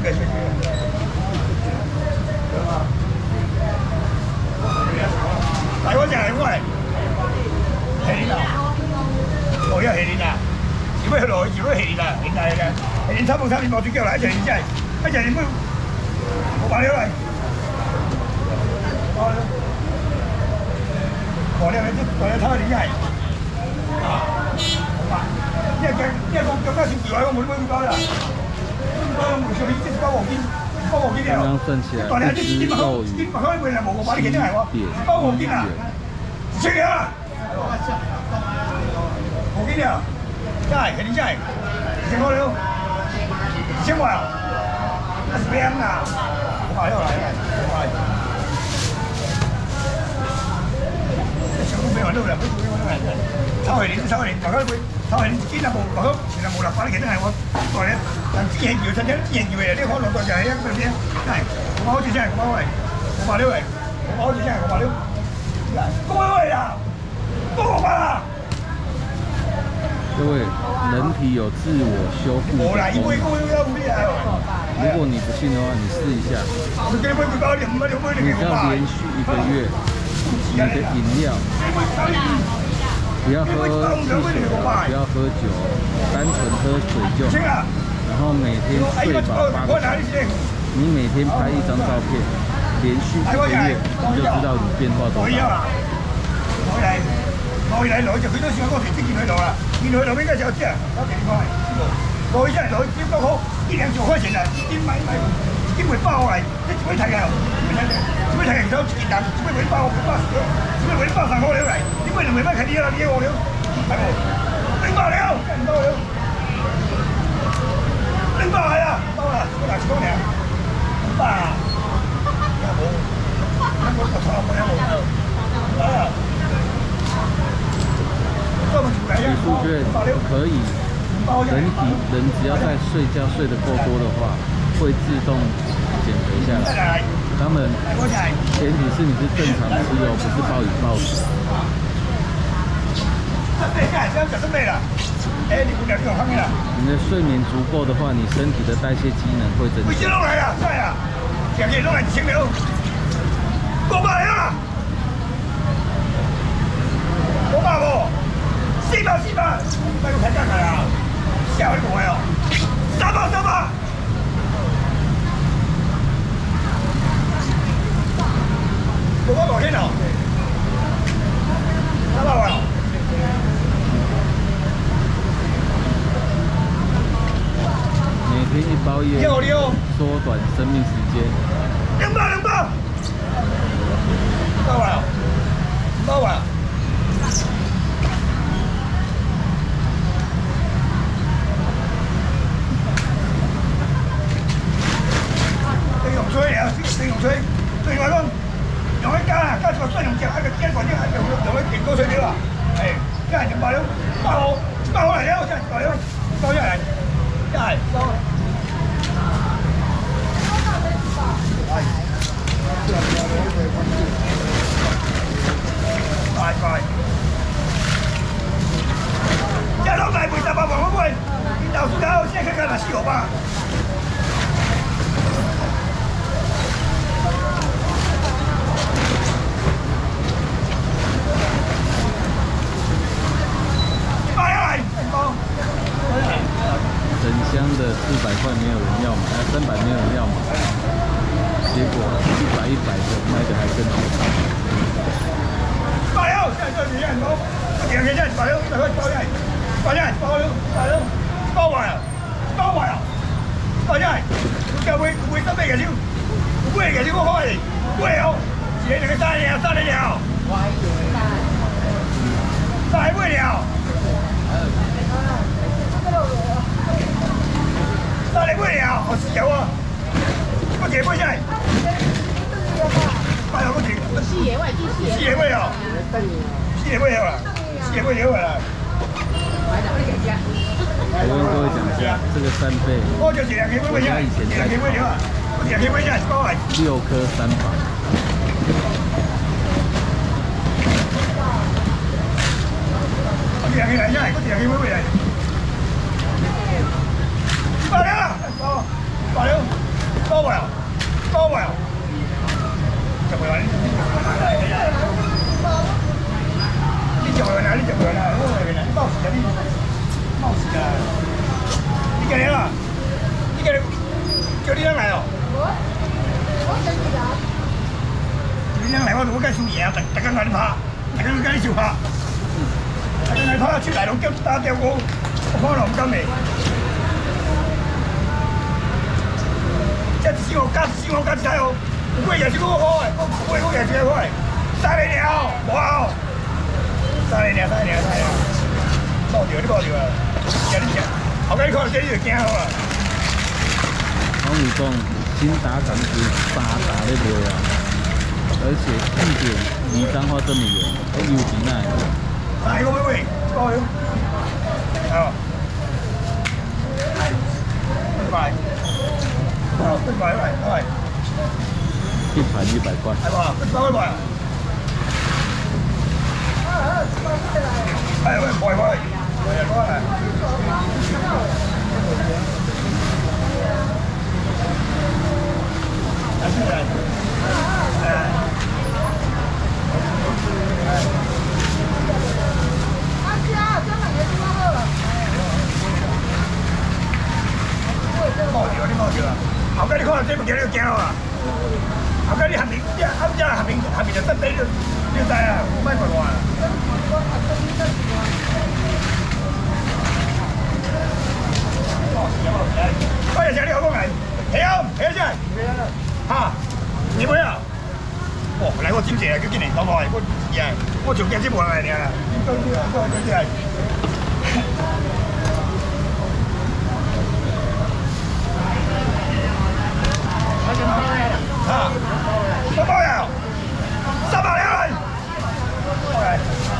个学。来我讲来我，下年啊，哦要下年啊，是要落是要下年啦，年来个，下年差不多无水饺来，一年仔，一年不，我把了来，好了，好了，你大家炒年仔，啊，好吧，你讲刚刚先叫我冇冇包啦，包冇上面即包黄金。 刚刚算起来一只斗鱼 100块包黄金啊，1000元啊，黄金啊，真系，肯定真系，1000块了，1000块啊，那是变啦，我买了来，小都没有漏了，不没有漏了，炒下年，大家会炒下年，今日冇，大家前日冇啦，反正肯定系我代咧。 但之前搖，趁緊之前搖嘅，呢可能就係一個咩？真係我好似真係我話500了嚟，我好似真係500了，各位啊，多500啦！ 各位，人體有自我修復的功能。如果你不信的話，你試一下。你只要連續1個月，你的飲料不要喝汽水，不要喝酒，單純喝水就好。 然後每天睡飽8個小時，你每天拍1張照片，連續1個月，你就知道你變化多大。我嚟就佢都算嗰條職業去到啦，見佢路邊嗰時候知啊，有地方係，我真係攞只不過1、2兆塊錢啊，點會包嚟？你自己睇㗎，自己睇人手錢人，自己會包，自己會包上我了嚟，點會唔係乜睇啲啦？啲我了，係冇，拎包了，唔包了。 拎包係啊，包啦，我拿錢嚟，包啊，有冇？我個錯冇有冇？啊，学术卷可以，人只要在睡觉睡得够多的话，会自动减肥下来。当然，前提是你是正常吃哦，不是暴饮暴食。你的睡眠足够的话，你身体的代谢机能会增强。400，快個睇真係啊！笑你我啊！300，冇乜毛先啊！300啊！ 每天1包烟，缩短生命时间。 2包，2包啊！2包啊！ 吹啊！四用吹，另外講用一加個雙用隻，一個尖嗰啲係用一勁高水料啊！係，一係200了，包嚟了，真係200了，包一係，一係包。快！一攞大賠18萬嗰位，然後搞先看看啦，4吧。 整箱的400塊沒有人要買，300沒有人要買，結果100的賣的還更好。 包了，現在這幾樣都，這兩天現在包了，100塊包下來，包完了，包下來，有會準備嘅少，會嘅少我開，會哦，一年2個3年了，3會了。 3年會了，好少啊！我幾會先？哎呀，我幾4年會啊！4年會了啦，4年會了啦。 我跟各位講一下，這個3倍，我家以前在6顆300。 我2個來先，我2個會來。包了， 高不了，高不了。怎么了？你怎么了？你怎么了？我来了，你冒死啊你！冒死啊！你今日啊？你今日叫你人来哦？我先去啦。你人来我跟输赢啊！大家跟你拍，大家跟你笑拍。大家来拍，出来拢叫打掉我看了唔敢嚟。一次我加一次我加一睇哦，有幾日先嗰個開，我幾日先開，晒你了，哇！晒你了，爆掉你爆掉啊！今日後尾看到這你就驚好啊！ 我跟你講，新打港是沙打咧賣啊，而且地點離彰化這麼遠，都有幾耐。 大個妹妹，爆了，好，拜。100塊， 一盤100塊。 係嘛？100塊啊！係喂，100塊，100塊。爆掉啦！後尾你看到這物件你就驚啦！後尾你下面就得地你知啊，唔係怪我啊！我日日你好講嚟，起先，嚇，你妹啊？哦，嚟我尖謝啊，叫見你講我，我做鏡先冇人嚟啊！真係。啊！我包郵，300兩。OK。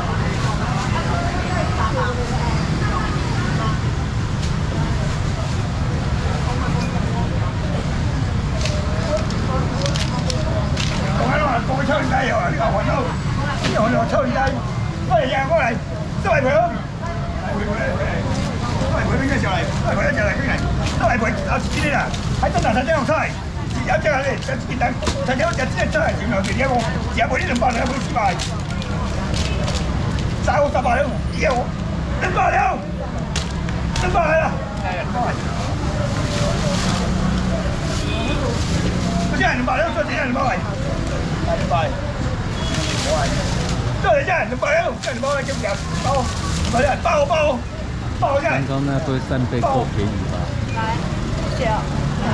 講緊話過去抽完低又話呢個韓州，呢個韓州抽完低，過嚟過嚟，都係佢咯。都係佢邊個上嚟？都係佢一隻嚟邊嚟？都係佢啊！知啲啦，喺東南山張出嚟。有隻係你，有隻等，就有隻真係真係點樣？而家我而家每呢200兩，每4萬，晒我300兩，而家我200兩，200係啦，嗰啲係200兩，嗰啲係200係，200，我係，這裡真係200兩，真係200兩，叫唔叫？包，唔係啊，包真係。 剛剛那堆扇貝夠便宜吧？ 來，謝謝。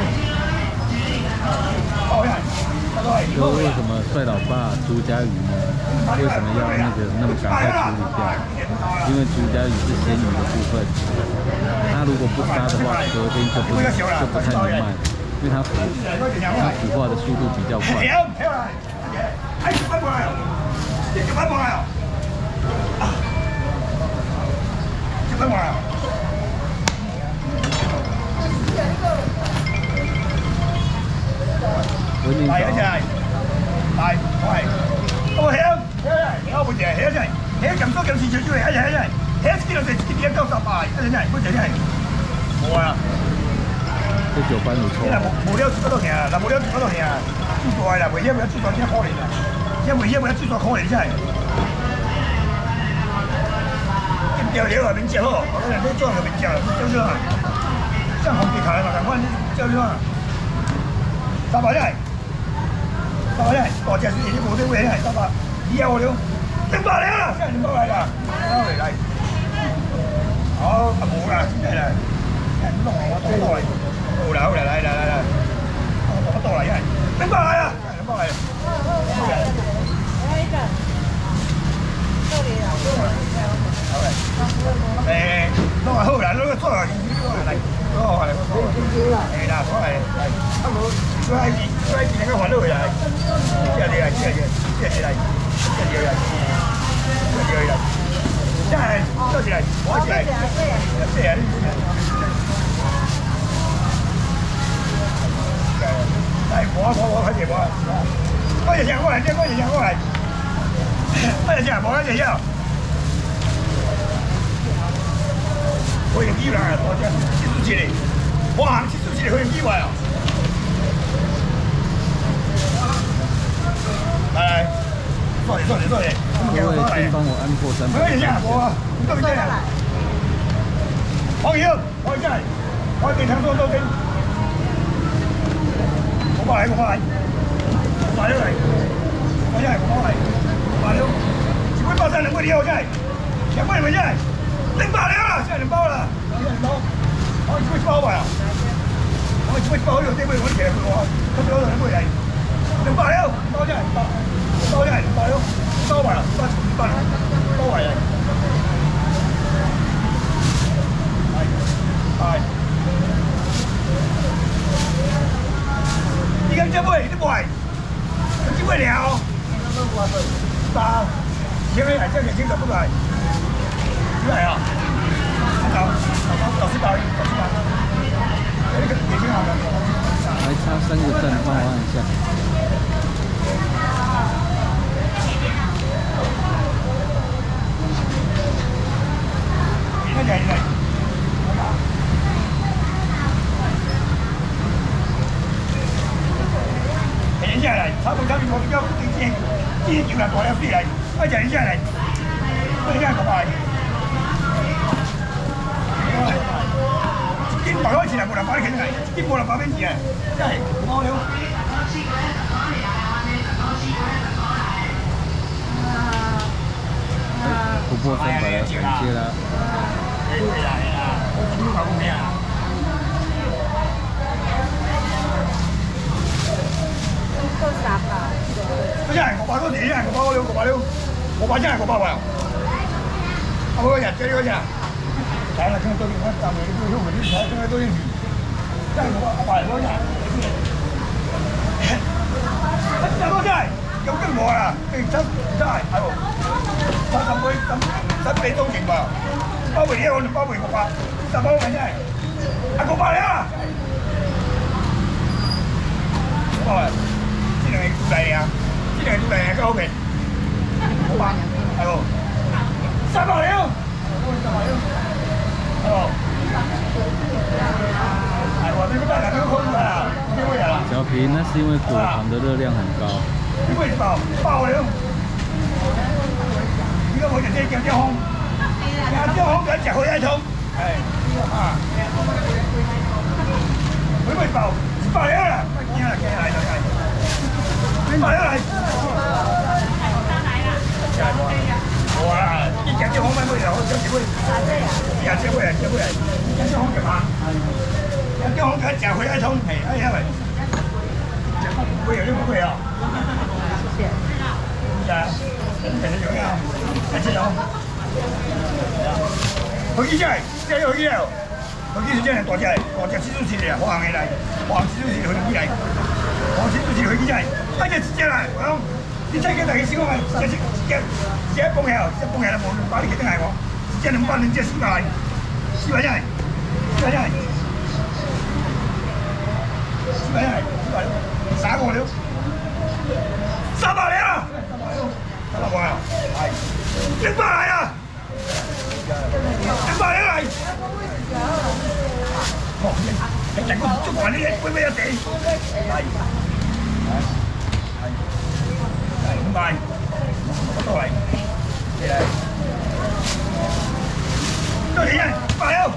就为什么帅老爸朱家鱼呢？为什么要那么赶快处理掉？因为朱家鱼是鲜鱼的部分，它如果不杀的话，隔天就不太能卖，因为它腐化的速度比较快。 大嗰隻係大，我係我響，我冇隻響真係，響咁多咁次最嚟，一隻，響幾多隻幾多90萬，真係，嗰隻真係冇啊！ 這9班唔錯。 冇料住嗰度行，嗱冇料住嗰度行，最大啦，唯一最大先可憐啦，唯一最大可憐真係。條料係邊隻好？我哋都裝係邊隻啦，裝咗啊！像紅旗卡嘛，趕快裝咗啊！300真係。300真係，大隻先，啲冇啲位真係300，以後我了200啦，真係200嚟啦，嚟，好冇啦，真係啦，真係唔落嚟，我多嚟，好啦，嚟，我多嚟真係200嚟啦，200嚟，好嘅，攞埋好啦，攞個裝嚟，嚟，攞嚟，係啦，攞嚟，佢係見個環都會嚟，即係嚟，真係多謝嚟，多謝嚟，謝嚟，係我睇住我，多謝謝我嚟，多謝謝我嚟，多謝謝我嚟謝謝。我用機啦，我真係切蘇切嚟，我行切蘇切嚟，佢用機位啊！ 各位， 先帮我按破300。 可以呀，我你这边来。黄油，黄油来，我给他做多跟。500来，500来，500来，我来，500来，500了。一杯爆3，2杯2，我来，2杯2来，200了，现在2包了，2包，我1杯1包吧。我1杯1包，有这杯我起来不多，这边2杯来，200了，2包来，2包来，2包了，2包吧，200了，2包来。係。而家只杯，啲杯，只杯了。3，前面係真係清楚不來，幾嚟啊？90包，這個也挺好的。 還差3個站，幫我按一下。 停下來，差不多我比較今天就來大了水來，快停下來，快下過來。今白開錢係無人擺起嚟，今無人擺邊錢啊？真係冇了。 突破300了，感謝啦。真係500多錢，真係500了，500真係500喎。阿哥人借呢個人，睇啦，今日多啲我站嚟，你都唔知睇，今日多啲魚，真係500多人。真多真係，有跟我啦，真係係喎，10倍都勁喎，包回啲我哋包回500，10包嘅真係，係500啦。500。呢兩係獨立啊！呢兩係獨立係高平，500係喎，300了，係喎，係喎，你個大家都空啦，幾位啊？ 小平，那是因為果糖的熱量很高。 幾位爆了？呢個我就即係叫紅，叫紅佢食開一桶，係啊，幾位爆，100了啦，驚啦，500來，我啊，一隻隻紅咪會有，有幾杯，有隻杯，有隻紅嘅嘛，有隻紅佢食開一桶，係，哎呀喂，會有啲唔會啊？係啊，其實有啊，一隻有，佢幾隻？即係有幾隻？佢幾隻真係大隻，蜘蛛絲嚟啊，黃嘅嚟，黃蜘蛛絲佢幾嚟？黃蜘蛛絲佢幾隻？一隻啦，我講你睇佢大嘅小我咪隻一幫嘢，一幫嘢啦，冇把你幾多係我，隻200兩隻400，400真係，400真係，400真係，3個了，300嚟啦，300個啊，係，200嚟啊，200嚟，哦，你整個捉埋啲嘢，會唔會有地？係。500，我都係，嚟嚟，多少錢？100了，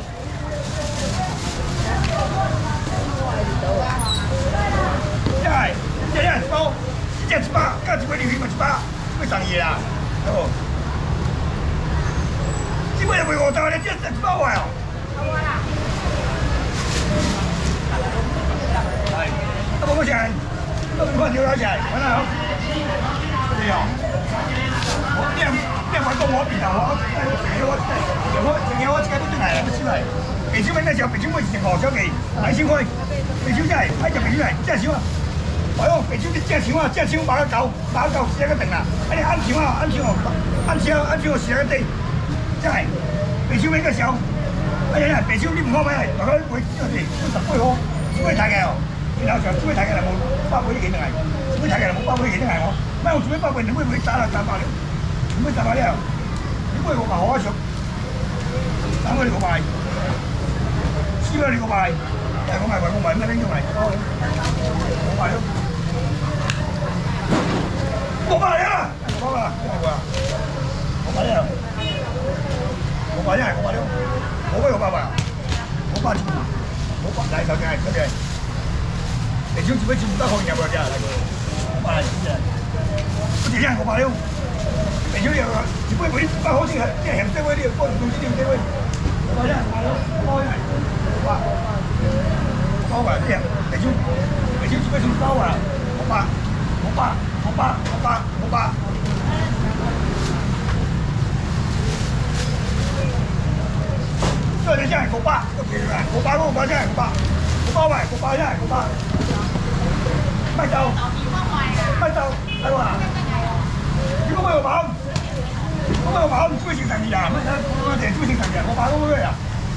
真係，一人包，一隻100，加一杯料咪100，會生意啦，哦，這杯又會50，你這1包啊？係，都冇多錢，都唔關條友錢，揾下好。對哦，我店玩到我邊頭，我自己都真係唔知係。北京嗰時候，北京我以前學咗嘅2000塊，北京真係喺入北京係真係少啊！哎呦，北京啲真少啊，真少買得夠試一個定啦。哎，啱少我試一個地，真係北京嗰個時候，哎呀，北京啲唔好買，大家會知道哋都10杯好，10杯睇嘅哦。然後就10杯睇嘅啦，冇8杯幾定係，10杯睇嘅啦，冇8杯幾定係我。咩？我做咩8杯？你會唔會打啦？300了，唔會300了，你會我買好少，3個你個買，4個你個買，我買咩拎咗嚟？我買咗，500了，500了， 想一杯钱500块尔无食来个，来，不一样500了。袂少了，一杯卖100块钱，这嫌这位你过2公斤这位，500了，500了，500这样，袂少一杯钱500啊，500。这人家500，500我现在500块，500现在500，卖走，来哇！你讲要5万，我要5万，做成生意啊！我哋做成生意啊，500我买啊。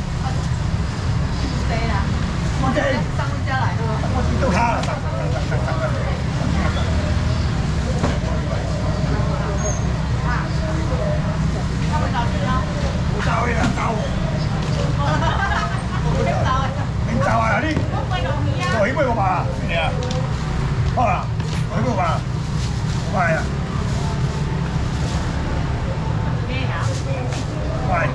对啦，我这上回家来的，我去做卡了，走啦，走。你走啊！你我去买500啊，是啊，好啦，我去买500啊。500，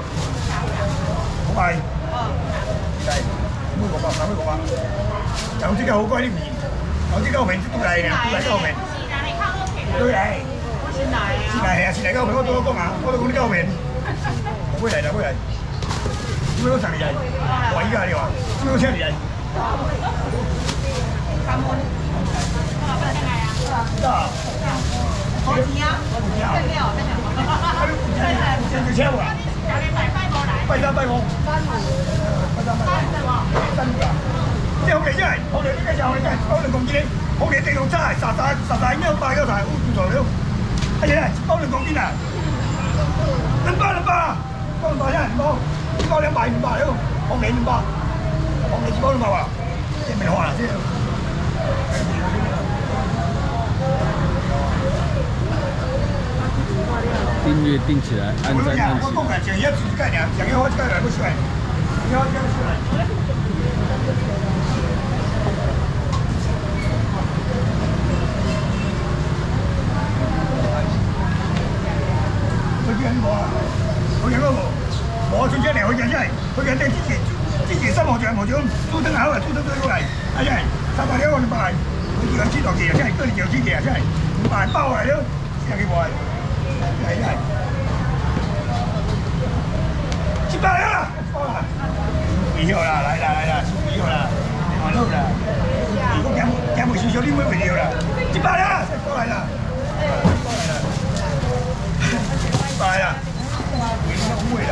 来，买500，有这个好贵的面，有这个面都来呢，都来到面。对来。先来到面，我都讲啊，我都讲你到面。买来，你要上嚟嚟，我依家你話，你要車嚟嚟。得啊。我錢啊，先要車喎。拜三。即係好嚟真係，好嚟呢個時候你真係包2公斤，好嚟地用真係實應該8個台，唔錯了。哎呀，包2公斤啊！200啊！包200真係唔包，包200了，紅你200，紅你只包200啊！即係未開啦先。 订阅订起来，按赞按起来。 我讲啊，讲一次概念，讲一好几个人不出来，你要出来。我最近嚟，佢真係，佢嘅之前3號像都登口啊，都過嚟，啊真係300兩我200，佢自己知道嘅，真係，佢哋就知嘅，真係500包嚟咯，40幾塊，真係，700啦，不要啦，來啦，不要啦，完了啦，如果驚冇少少，你唔會要啦，700啦，過嚟啦，700啦。不會啦，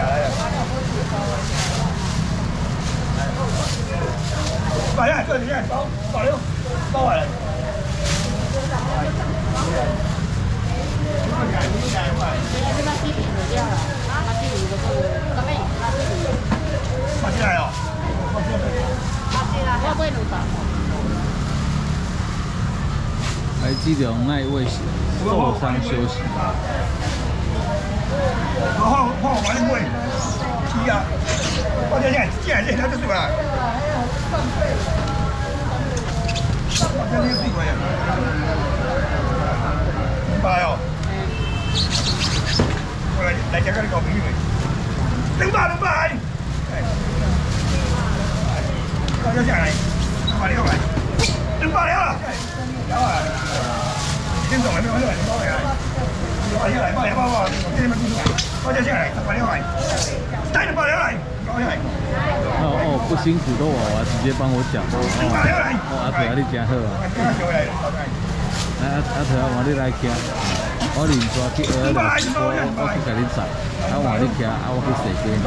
來呀，這裡面包6，包完了。放進來哦。 还记得那一位受伤休息。 好，我你买，是啊，我这现在就是啦。我这里水贵啊，200哦。我来这个你搞朋友，200。我这下来，200来，200了，有啊，先送来没？我这来200来。200来，我这边记住，我这下来200来，带200来，200来。 哦，不辛苦的娃娃直接帮我讲哦。阿头啊，你真好啊！阿头啊，换你来骑，我连抓去学了，我去给你载，换你骑，我去踅街。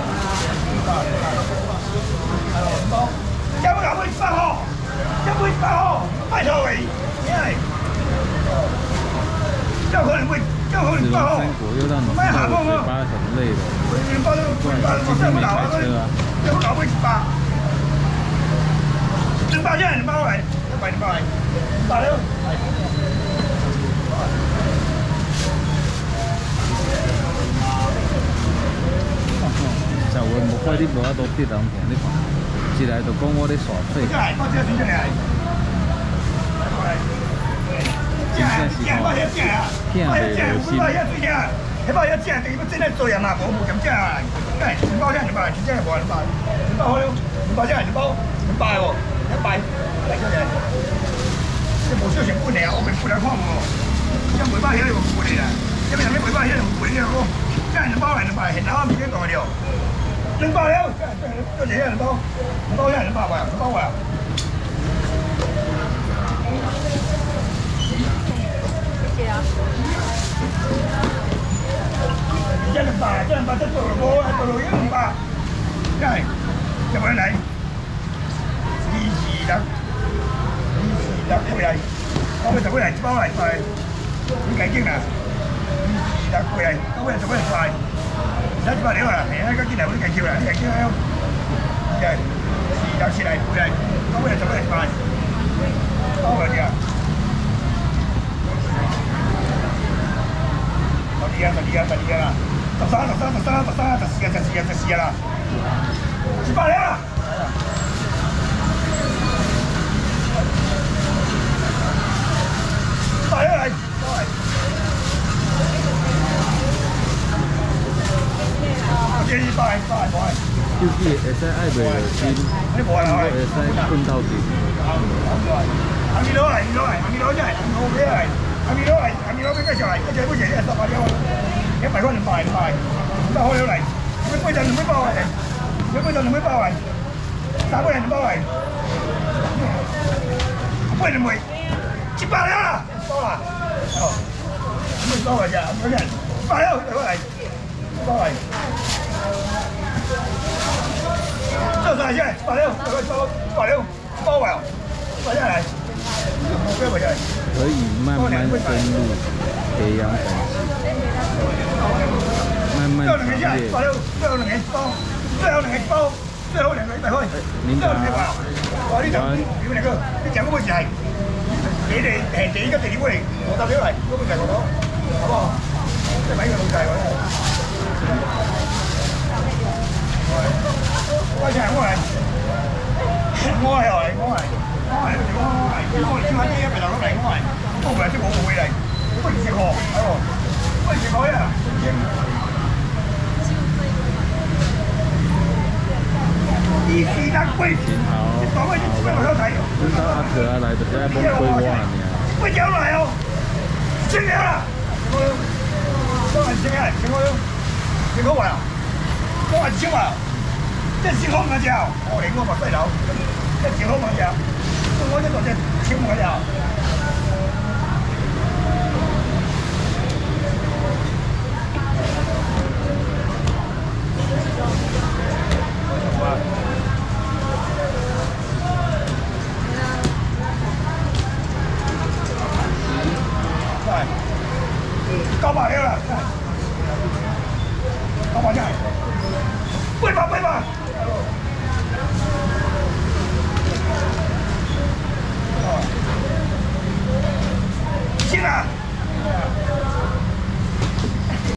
要不搞不100号，要不100号，拜托喂，要可能会。 吃完3国又让你知道我嘴巴很累了，不然今天没开车啊。 要搞不100，200现在200来，200来，200了。 就我无快你无法度得人听你看，一来就讲我咧耍废。真正是吼，听袂落心。迄包要正，等于要真来做人嘛，无咁正啊！哎，2包正200，真正无200，200好了，2包正2包200哦，100，来过来。 有人看无？像袂歹遐就贵啦，这边人袂歹遐就贵了个，这2包来2包，现在我唔见讲了，2包了，这这2包，2包现在2包啊，2包啊。谢谢啊。这2包，这2包这做了无，做了2包，来，这边来，2、4、6。过来，到尾就过来，1包来100，你赶紧啦！2、4、6过来，到尾就过来100，咱100了啦，嘿，赶紧来，我赶紧啦，你赶紧来哦！对，4、6、7来过来，到尾就过来100，到尾呀！12啦，13啦，14了啦！100来，建议100， 就是会使爱袂落心，会使困到底。 阿米罗来，阿米罗来，阿米罗别介绍来，这不是18了，100块200好了来，要8张200包来，要8张200包来，3包来2包来，82枚，100了啦！包啦，哦，没包来着，没人，100了，过来，包来，这啥钱？100了，100了，包完，包下来，不要回来。 可以慢慢深入培养感情，慢慢强烈。 最后2个包，最后2个100块， 您最后2个包，哇！你们2个，你讲个问题係？第一個第2位，我搭你嚟，嗰個就係我攞，好唔好？即係俾個老細我。喂，就係我嚟，我係，超啲，咪就咁嚟，我唔係即係我會嚟，不如食河，係喎，不如食海啊！2、4、6貴，講乜嘢？我想睇。 等到阿可来就在崩溃我呢。 不交来哦，1000了啦！我1000了，1000块了，1000块啊！我1000块，这1000块嘛叫，我连我嘛细佬，这1000块嘛叫，我这做这1000块了。900了啦，900真係，800，